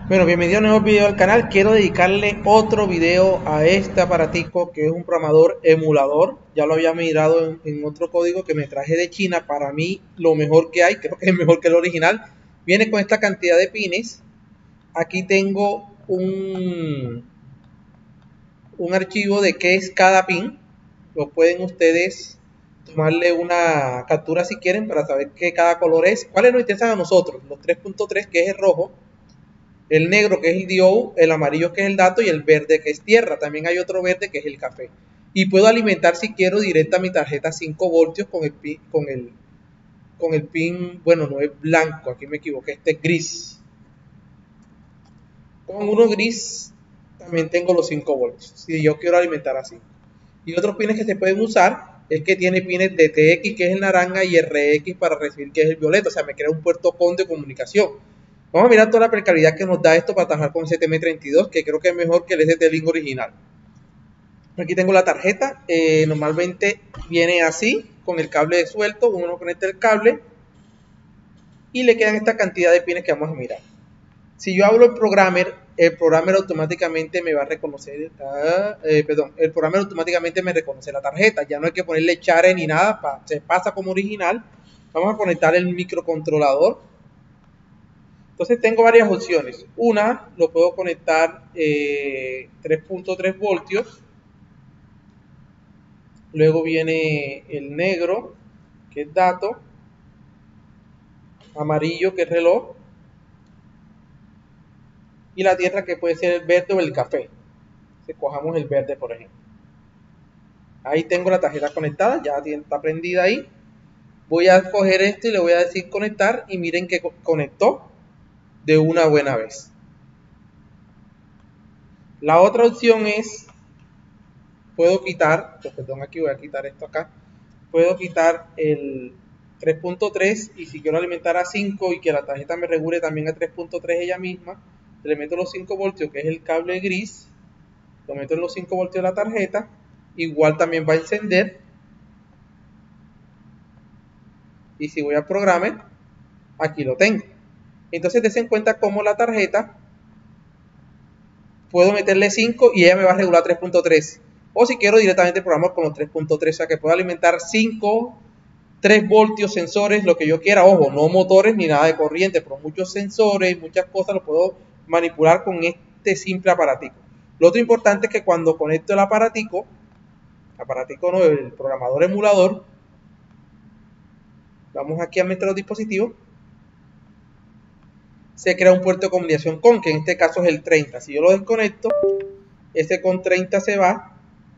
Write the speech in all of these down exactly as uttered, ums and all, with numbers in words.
Bueno, bienvenido a un nuevo video al canal. Quiero dedicarle otro video a este aparatico que es un programador emulador. Ya lo había mirado en, en otro código que me traje de China. Para mí lo mejor que hay, creo que es mejor que el original. Viene con esta cantidad de pines. Aquí tengo un, un archivo de qué es cada pin. Lo pueden ustedes tomarle una captura si quieren para saber qué cada color es. ¿Cuáles nos interesan a nosotros? Los tres punto tres, que es el rojo, el negro que es el D O, el amarillo que es el dato y el verde que es tierra. También hay otro verde que es el café. Y puedo alimentar si quiero directa mi tarjeta cinco voltios con el pin, con el, con el pin, bueno, no es blanco, aquí me equivoqué, este es gris. Con uno gris también tengo los cinco voltios, si yo quiero alimentar así. Y otros pines que se pueden usar es que tiene pines de T X, que es el naranja, y R X para recibir, que es el violeta. O sea, me crea un puerto con de comunicación. Vamos a mirar toda la precalidad que nos da esto para trabajar con S T M treinta y dos, que creo que es mejor que el S T-Link original. Aquí tengo la tarjeta. Eh, normalmente viene así, con el cable suelto. Uno conecta el cable y le quedan esta cantidad de pines que vamos a mirar. Si yo hablo el programmer, el programmer automáticamente me va a reconocer, ah, eh, perdón, el programmer automáticamente me reconoce la tarjeta. Ya no hay que ponerle chare ni nada, pa, se pasa como original. Vamos a conectar el microcontrolador. Entonces tengo varias opciones. Una, lo puedo conectar eh, tres punto tres voltios. Luego viene el negro, que es dato. Amarillo, que es reloj. Y la tierra, que puede ser el verde o el café. Si cojamos el verde, por ejemplo. Ahí tengo la tarjeta conectada, ya está prendida ahí. Voy a coger esto y le voy a decir conectar. Y miren que conectó de una buena vez. La otra opción es, puedo quitar, pues perdón, aquí voy a quitar esto acá. Puedo quitar el tres punto tres y si quiero alimentar a cinco y que la tarjeta me regule también a tres punto tres ella misma, le meto los cinco voltios, que es el cable gris, lo meto en los cinco voltios de la tarjeta, igual también va a encender. Y si voy al programa, aquí lo tengo. Entonces den cuenta cómo la tarjeta puedo meterle cinco y ella me va a regular tres punto tres. O si quiero directamente programar con los tres punto tres, o sea que puedo alimentar cinco, tres voltios, sensores, lo que yo quiera. Ojo, no motores ni nada de corriente, pero muchos sensores, muchas cosas lo puedo manipular con este simple aparatico. Lo otro importante es que cuando conecto el aparatico, aparatico no, el programador emulador, vamos aquí a meter los dispositivos, se crea un puerto de comunicación con, que en este caso es el treinta. Si yo lo desconecto, ese con treinta se va.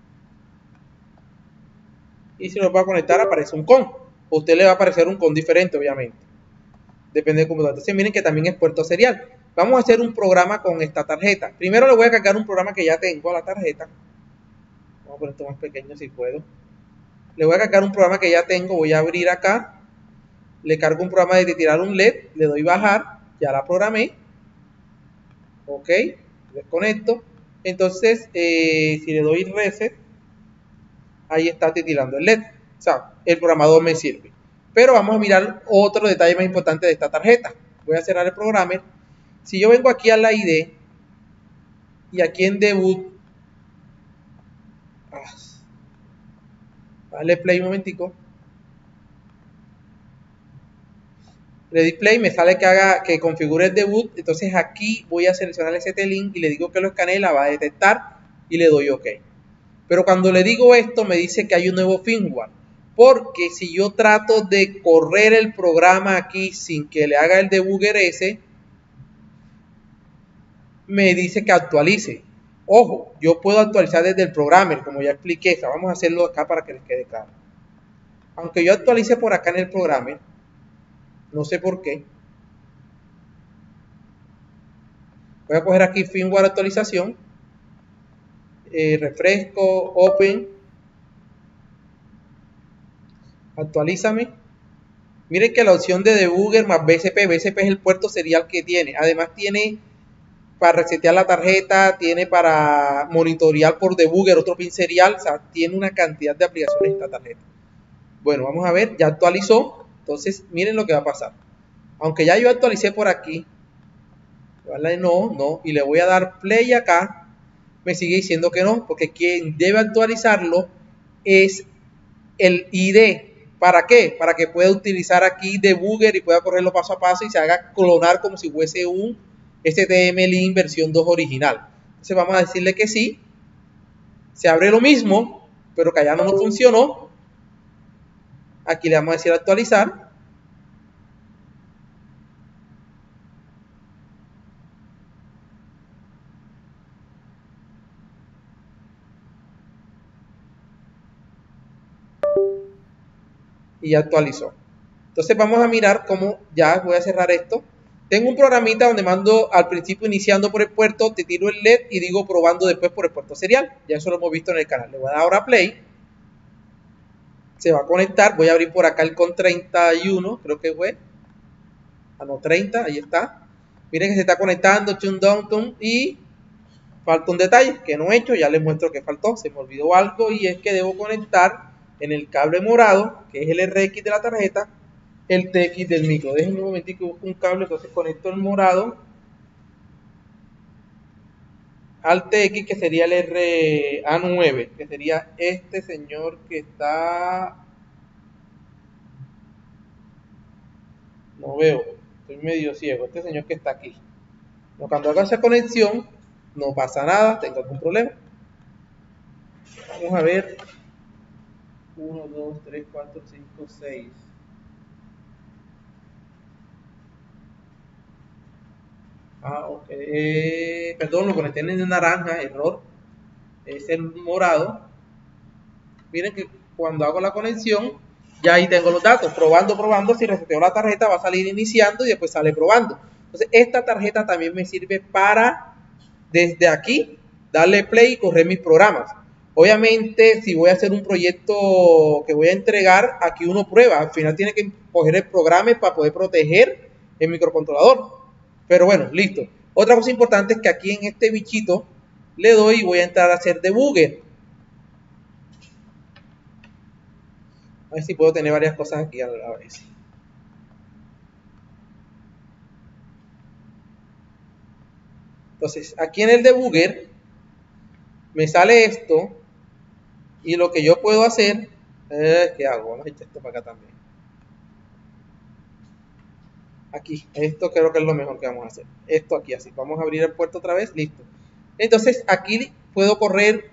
Y si lo va a conectar, aparece un con. A usted le va a aparecer un con diferente, obviamente. Depende del computador. Entonces miren que también es puerto serial. Vamos a hacer un programa con esta tarjeta. Primero le voy a cargar un programa que ya tengo a la tarjeta. Vamos a poner esto más pequeño si puedo. Le voy a cargar un programa que ya tengo. Voy a abrir acá. Le cargo un programa de tirar un L E D. Le doy bajar. Ya la programé. Ok. Desconecto. Entonces, eh, si le doy reset, ahí está titilando el L E D. O sea, el programador me sirve. Pero vamos a mirar otro detalle más importante de esta tarjeta. Voy a cerrar el programa. Si yo vengo aquí a la I D y aquí en debut, ah, dale play un momentico, le di play, me sale que haga, que configure el debut. Entonces aquí voy a seleccionar el S T-Link y le digo que lo escanee, la va a detectar y le doy OK. Pero cuando le digo esto me dice que hay un nuevo firmware, porque si yo trato de correr el programa aquí sin que le haga el debugger ese, me dice que actualice. Ojo, yo puedo actualizar desde el programmer, como ya expliqué. O sea, vamos a hacerlo acá para que les quede claro. Aunque yo actualice por acá en el programmer, no sé por qué. Voy a coger aquí firmware actualización, eh, refresco, open, actualízame. Miren que la opción de debugger más B S P, B S P es el puerto serial que tiene. Además tiene para resetear la tarjeta, tiene para monitorear por debugger otro pin serial, o sea, tiene una cantidad de aplicaciones esta tarjeta. Bueno, vamos a ver, ya actualizó, entonces miren lo que va a pasar. Aunque ya yo actualicé por aquí, Vale, no, no, y le voy a dar play acá, me sigue diciendo que no, porque quien debe actualizarlo es el I D. ¿Para qué? Para que pueda utilizar aquí debugger y pueda correrlo paso a paso y se haga clonar como si fuese un H T M L versión dos original. Entonces vamos a decirle que sí. Se abre lo mismo, pero que allá no nos funcionó. Aquí le vamos a decir actualizar. Y ya actualizó. Entonces vamos a mirar cómo, ya voy a cerrar esto. Tengo un programita donde mando al principio iniciando por el puerto, te tiro el L E D y digo probando después por el puerto serial. Ya eso lo hemos visto en el canal. Le voy a dar ahora play. Se va a conectar. Voy a abrir por acá el con treinta y uno, creo que fue. Ah, no, treinta, ahí está. Miren que se está conectando, chun, don, tum, y falta un detalle que no he hecho. Ya les muestro que faltó. Se me olvidó algo y es que debo conectar en el cable morado, que es el R X de la tarjeta, el T X del micro. Déjenme un momentito que busco un cable, entonces conecto el morado al T X, que sería el R A nueve, que sería este señor que está... No veo, estoy medio ciego, este señor que está aquí. No, cuando haga esa conexión, no pasa nada, tengo algún problema. Vamos a ver. uno, dos, tres, cuatro, cinco, seis. Ah, ok. Eh, perdón, lo conecté en naranja, error. Es el morado. Miren que cuando hago la conexión, ya ahí tengo los datos. Probando, probando. Si reseteo la tarjeta, va a salir iniciando y después sale probando. Entonces, esta tarjeta también me sirve para, desde aquí, darle play y correr mis programas. Obviamente, si voy a hacer un proyecto que voy a entregar, aquí uno prueba. Al final tiene que coger el programa para poder proteger el microcontrolador. Pero bueno, listo. Otra cosa importante es que aquí en este bichito le doy y voy a entrar a hacer debugger. A ver si puedo tener varias cosas aquí a la vez. Entonces, aquí en el debugger me sale esto. Y lo que yo puedo hacer, eh, ¿qué hago? Vamos a echar esto para acá también. Aquí, esto creo que es lo mejor que vamos a hacer. Esto aquí, así. Vamos a abrir el puerto otra vez, listo. Entonces, aquí puedo correr.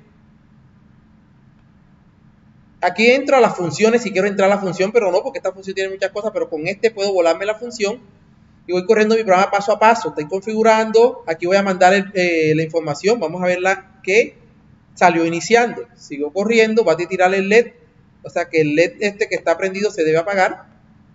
Aquí entro a las funciones si quiero entrar a la función, pero no, porque esta función tiene muchas cosas, pero con este puedo volarme la función y voy corriendo mi programa paso a paso. Estoy configurando, aquí voy a mandar el, eh, la información, vamos a ver la que salió iniciando. Sigo corriendo, va a tirar el L E D, o sea que el L E D este que está prendido se debe apagar.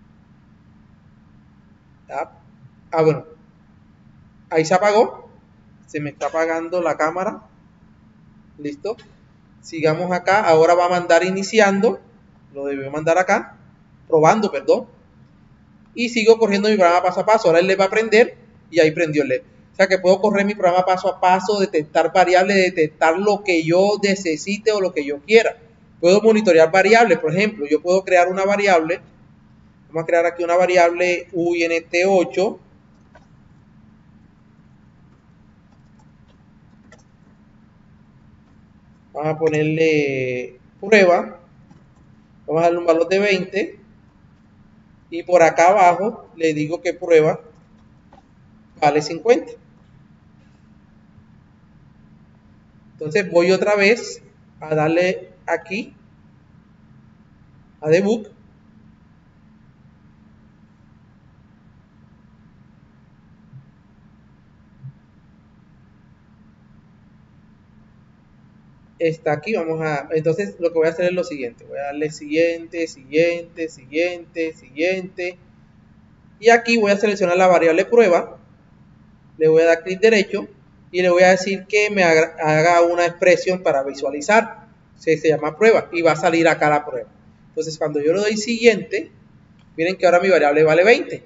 Ah, bueno, ahí se apagó, se me está apagando la cámara, listo. Sigamos acá, ahora va a mandar iniciando, lo debió mandar acá, probando, perdón. Y sigo corriendo mi programa paso a paso, ahora él le va a prender y ahí prendió el L E D. O sea que puedo correr mi programa paso a paso, detectar variables, detectar lo que yo necesite o lo que yo quiera. Puedo monitorear variables, por ejemplo, yo puedo crear una variable, vamos a crear aquí una variable U I N T ocho. Vamos a ponerle prueba, vamos a darle un valor de veinte y por acá abajo le digo que prueba vale cincuenta. Entonces voy otra vez a darle aquí a debug. Está aquí, vamos a, entonces lo que voy a hacer es lo siguiente, voy a darle siguiente, siguiente, siguiente, siguiente, y aquí voy a seleccionar la variable prueba, le voy a dar clic derecho y le voy a decir que me haga, haga una expresión para visualizar, se, se llama prueba, y va a salir acá la prueba. Entonces cuando yo le doy siguiente, miren que ahora mi variable vale veinte.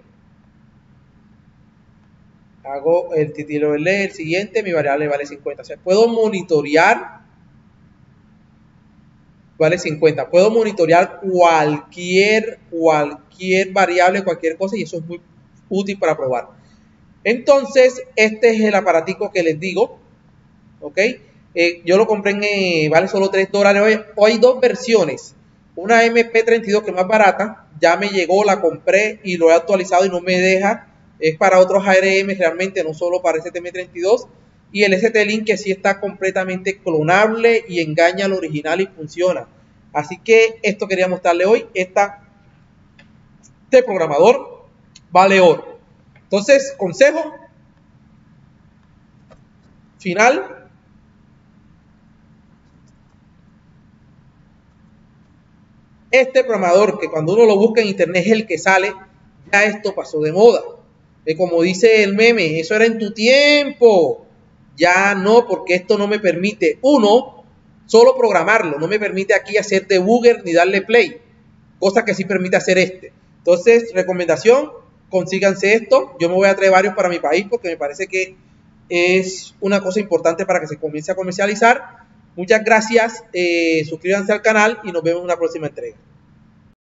Hago el título del el siguiente, mi variable vale cincuenta. O sea, puedo monitorear, vale cincuenta. Puedo monitorear cualquier, cualquier variable, cualquier cosa, y eso es muy útil para probar. Entonces, este es el aparatico que les digo, ¿ok? Eh, yo lo compré en, eh, vale solo tres dólares. Hoy, hoy hay dos versiones, una M P treinta y dos que es más barata, ya me llegó, la compré y lo he actualizado y no me deja, es para otros A R M realmente, no solo para este M treinta y dos, y el S T-Link que sí está completamente clonable y engaña al original y funciona. Así que esto quería mostrarle hoy, esta, este programador vale oro. Entonces, consejo final: este programador que cuando uno lo busca en internet es el que sale, ya esto pasó de moda. Eh, como dice el meme, eso era en tu tiempo. Ya no, porque esto no me permite, uno, solo programarlo, no me permite aquí hacer debugger ni darle play, cosa que sí permite hacer este. Entonces, recomendación, consíganse esto. Yo me voy a traer varios para mi país porque me parece que es una cosa importante para que se comience a comercializar. Muchas gracias, eh, suscríbanse al canal y nos vemos en una próxima entrega.